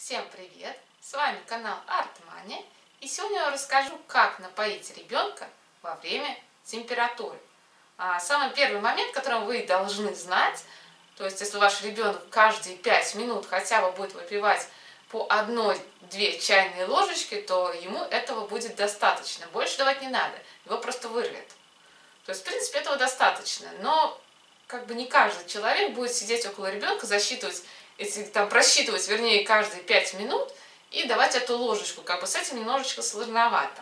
Всем привет! С вами канал Артмани, и сегодня я расскажу, как напоить ребенка во время температуры. Самый первый момент, который вы должны знать, то есть если ваш ребенок каждые 5 минут хотя бы будет выпивать по 1-2 чайные ложечки, то ему этого будет достаточно. Больше давать не надо, его просто вырвет. То есть в принципе этого достаточно, но как бы не каждый человек будет сидеть около ребенка, просчитывать, вернее, каждые 5 минут и давать эту ложечку. Как бы с этим немножечко сложновато.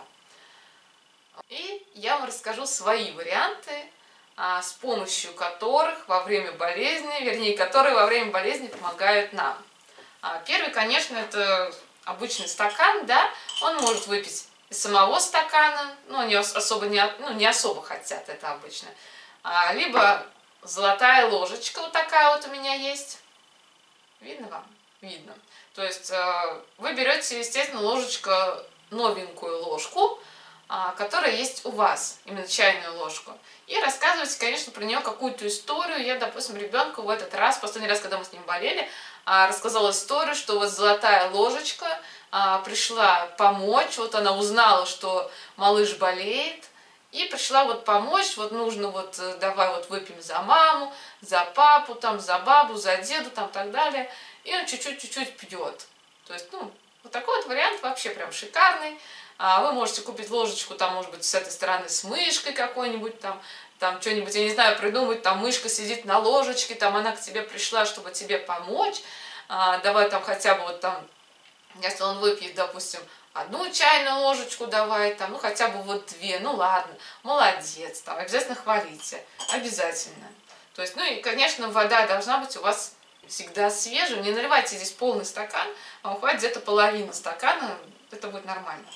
И я вам расскажу свои варианты, с помощью которых во время болезни, которые во время болезни помогают нам. Первый, конечно, это обычный стакан, да, он может выпить из самого стакана, но не особо хотят это обычно. Либо золотая ложечка, вот такая вот у меня есть. Видно вам? Видно. То есть вы берете, естественно, новенькую ложку, которая есть у вас, именно чайную ложку, и рассказываете, конечно, про нее какую-то историю. Я, допустим, ребенку в этот раз, последний раз, когда мы с ним болели, рассказала историю, что вот золотая ложечка пришла помочь, вот она узнала, что малыш болеет, и пришла вот помочь, вот нужно вот, давай вот выпьем за маму, за папу, там, за бабу, за деду, там, так далее. И он чуть-чуть пьет. То есть, вот такой вот вариант вообще прям шикарный. Вы можете купить ложечку, там, может быть, с этой стороны с мышкой какой-нибудь, там что-нибудь, я не знаю, придумать, там, мышка сидит на ложечке, там, она к тебе пришла, чтобы тебе помочь. Давай там хотя бы вот там, если он выпьет, допустим, 1 чайную ложечку давай, там, ну хотя бы вот 2, ну ладно, молодец, там, обязательно хвалите, обязательно. То есть, ну и, конечно, вода должна быть у вас всегда свежая, не наливайте здесь полный стакан, вам хватит где-то половины стакана, это будет нормально.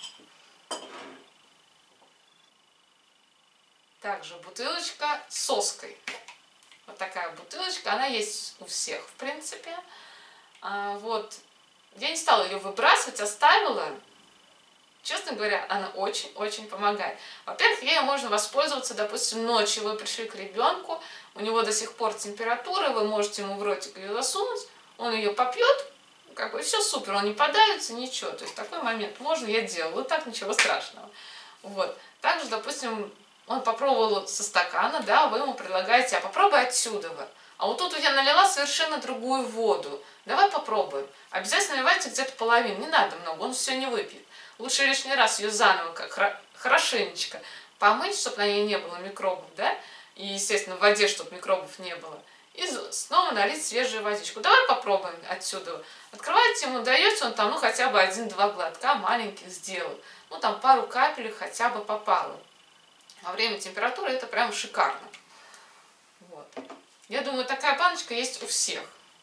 Также бутылочка с соской. Вот такая бутылочка, она есть у всех, в принципе. Вот, я не стала ее выбрасывать, оставила. Честно говоря, она очень-очень помогает. Во-первых, ею можно воспользоваться, допустим, ночью вы пришли к ребенку, у него до сих пор температура, вы можете ему в ротик ее засунуть, он ее попьет, как бы все супер, он не подавится, ничего. То есть такой момент можно, я делала, так ничего страшного. Вот. Также, допустим, он попробовал со стакана, да, вы ему предлагаете, а попробуй отсюда. А вот тут я налила совершенно другую воду. Давай попробуем. Обязательно наливайте где-то половину, не надо много, он все не выпьет. Лучше лишний раз ее заново, хорошенечко помыть, чтобы на ней не было микробов, да, и, естественно, в воде, чтобы микробов не было. И снова налить свежую водичку. Давай попробуем отсюда. Открываете ему, даете, он там, хотя бы 1-2 глотка маленьких сделал. Там пару капель хотя бы попало. Во время температуры это прям шикарно. Вот. Я думаю, такая баночка есть у всех.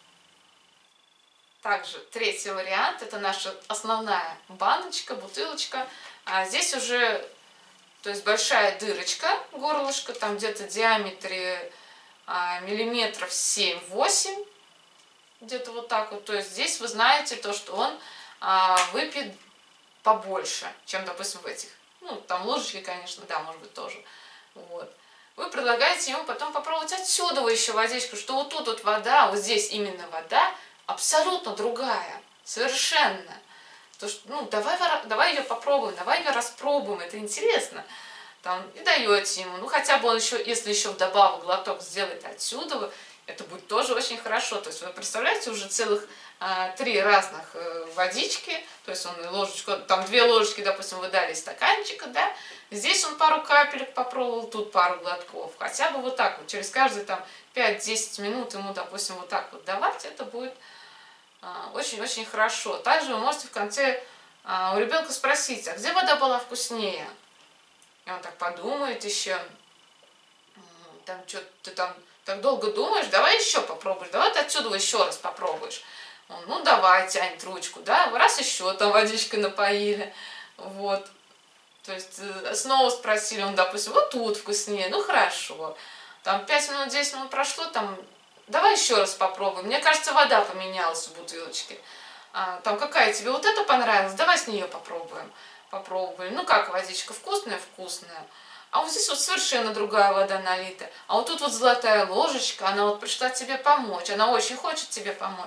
Также третий вариант, это наша основная баночка, бутылочка. Здесь уже, то есть большая дырочка, горлышко, там где-то в диаметре миллиметров 7-8, где-то вот так вот. То есть здесь вы знаете то, что он выпьет побольше, чем, допустим, в этих. Там ложечки, конечно, да, может быть, тоже. Вот. Вы предлагаете ему потом попробовать отсюда еще водичку, что вот тут вот вода, вот здесь именно вода, абсолютно другая, совершенно. То, что, давай ее попробуем, давай ее распробуем, это интересно. И даете ему, хотя бы он еще, если еще вдобавок глоток сделает отсюда, это будет тоже очень хорошо. То есть вы представляете, уже целых 3 разных водички, то есть он и ложечку, там 2 ложечки, допустим, вы дали из стаканчика, да, здесь он пару капелек попробовал, тут пару глотков, хотя бы вот так вот, через каждые 5-10 минут ему, допустим, вот так вот давать, это будет очень-очень хорошо. Также вы можете в конце у ребенка спросить, а где вода была вкуснее? И он так подумает еще, что ты там так долго думаешь, давай еще попробуешь, давай ты отсюда еще раз попробуешь. Он, давай, тянет ручку, да, раз еще там водичкой напоили, вот. То есть снова спросили, он, допустим, вот тут вкуснее, хорошо. 5 минут, 10 минут прошло, давай еще раз попробуем. Мне кажется, вода поменялась в бутылочке. Какая тебе вот эта понравилась, давай с нее попробуем. Попробовали. Как водичка, вкусная? Вкусная. А вот здесь вот совершенно другая вода налита. А вот тут вот золотая ложечка, она вот пришла тебе помочь, она очень хочет тебе помочь.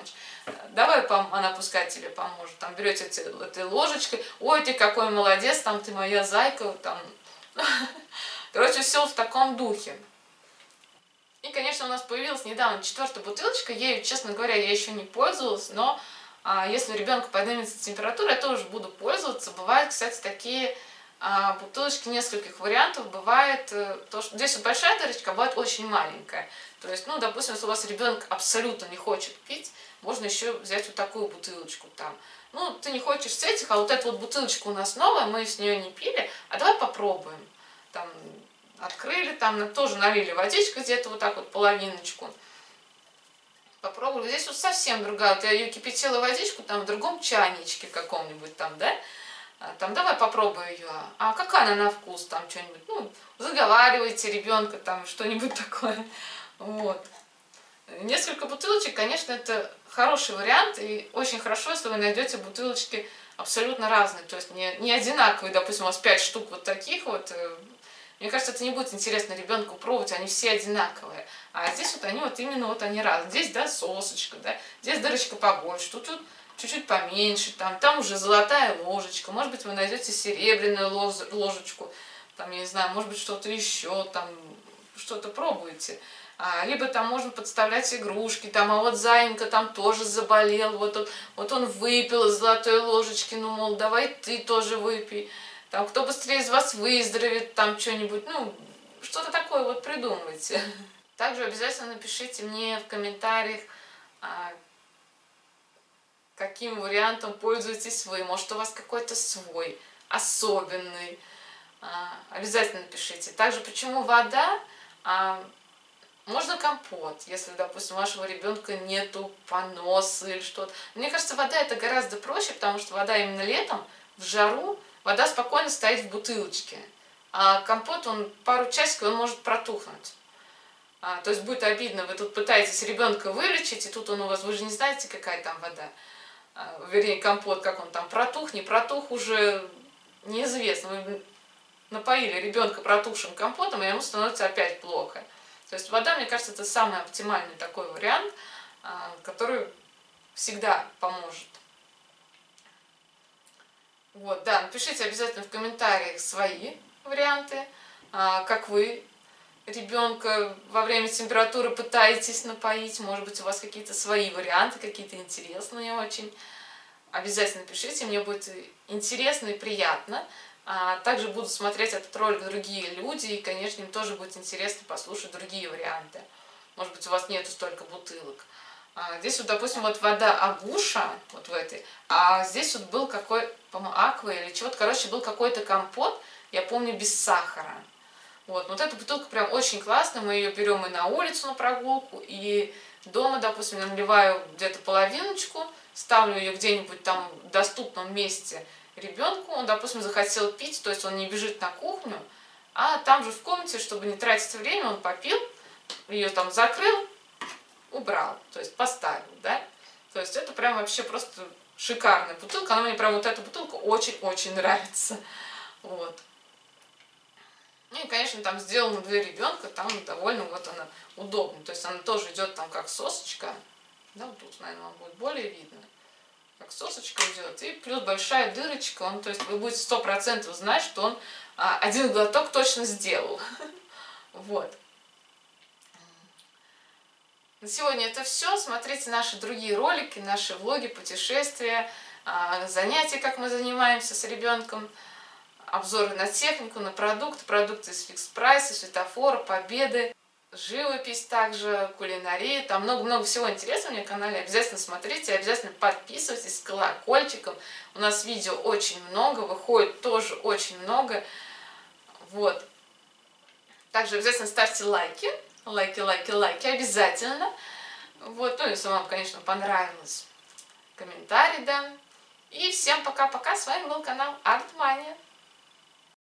давай она пускай тебе поможет, там берете этой ложечкой, ой, ты какой молодец, там ты моя зайка, там, короче, все в таком духе. И, конечно, у нас появилась недавно 4-я бутылочка, ею, честно говоря, я еще не пользовалась, но если у ребенка поднимется температура, я тоже буду пользоваться. Бывают, кстати, такие бутылочки нескольких вариантов. Бывает, то, что здесь вот большая дырочка, а бывает очень маленькая. То есть, ну, допустим, если у вас ребенок абсолютно не хочет пить, можно еще взять вот такую бутылочку там. Ну, ты не хочешь с этих, а вот эта вот бутылочка у нас новая, мы с нее не пили, а давай попробуем. Там открыли, там тоже налили водичку где-то вот так вот половиночку. Попробовали. Здесь вот совсем другая. Вот я ее кипятила водичку там в другом чайничке каком-нибудь там, да? Там давай попробуй ее. А какая она на вкус? Там что-нибудь, ну, заговаривайте ребенка, там что-нибудь такое. Вот. Несколько бутылочек, конечно, это хороший вариант. И очень хорошо, если вы найдете бутылочки абсолютно разные. То есть не одинаковые, допустим, у вас 5 штук вот таких вот. Мне кажется, это не будет интересно ребенку пробовать, они все одинаковые. А здесь вот они вот именно вот они разные. Здесь, да, сосочка, да, здесь дырочка побольше, тут чуть-чуть поменьше, там уже золотая ложечка. Может быть, вы найдете серебряную ложечку, там, я не знаю, может быть, что-то еще, там, что-то пробуете. Либо там можно подставлять игрушки, там, а вот Заинька там тоже заболел, вот он выпил из золотой ложечки, ну, мол, давай ты тоже выпей. Там, кто быстрее из вас выздоровеет, там что-нибудь, ну, что-то такое вот придумывайте. Также обязательно напишите мне в комментариях, каким вариантом пользуетесь вы. Может, у вас какой-то свой, особенный. Обязательно напишите. Также, почему вода? Можно компот, если, допустим, у вашего ребенка нету поноса или что-то. Мне кажется, вода это гораздо проще, потому что вода именно летом, в жару, вода спокойно стоит в бутылочке, а компот, он пару часиков, он может протухнуть. То есть будет обидно, вы тут пытаетесь ребенка вылечить, и тут он у вас, вы же не знаете, какая там вода. Вернее, компот, как он там протух, не протух, уже неизвестно. Вы напоили ребенка протухшим компотом, и ему становится опять плохо. То есть вода, мне кажется, это самый оптимальный такой вариант, который всегда поможет. Вот, да, напишите обязательно в комментариях свои варианты, как вы ребенка во время температуры пытаетесь напоить. Может быть, у вас какие-то свои варианты, какие-то интересные очень. Обязательно пишите, мне будет интересно и приятно. Также будут смотреть этот ролик другие люди, и, конечно, им тоже будет интересно послушать другие варианты. Может быть, у вас нету столько бутылок. Здесь вот, допустим, вот вода Агуша, вот в этой, а здесь вот был какой, по-моему, Аква или чего-то, короче, был какой-то компот, я помню, без сахара. Вот эта бутылка прям очень классная, мы ее берем и на улицу на прогулку, и дома, допустим, наливаю где-то половиночку, ставлю ее где-нибудь там в доступном месте ребенку, он, допустим, захотел пить, то есть он не бежит на кухню, а там же в комнате, чтобы не тратить время, он попил, ее там закрыл, убрал, то есть поставил, да. То есть это прям вообще просто шикарная бутылка, она мне прям вот эта бутылка очень-очень нравится. Вот. Ну и, конечно, там сделано для ребенка, там довольно вот она удобна. То есть она тоже идет там как сосочка, да, вот тут, наверное, вам будет более видно. Как сосочка идет, и плюс большая дырочка, он, то есть вы будете 100% знать, что он один глоток точно сделал. Вот. На сегодня это все. Смотрите наши другие ролики, наши влоги, путешествия, занятия, как мы занимаемся с ребенком, обзоры на технику, на продукты из фикс прайса, светофора, победы. Живопись также, кулинария, там много-много всего интересного на канале. Обязательно смотрите, обязательно подписывайтесь с колокольчиком. У нас видео очень много, выходит тоже очень много. Вот. Также обязательно ставьте лайки, обязательно. Вот, ну, если вам, конечно, понравилось, комментарий, да. И всем пока-пока, с вами был канал Артмания.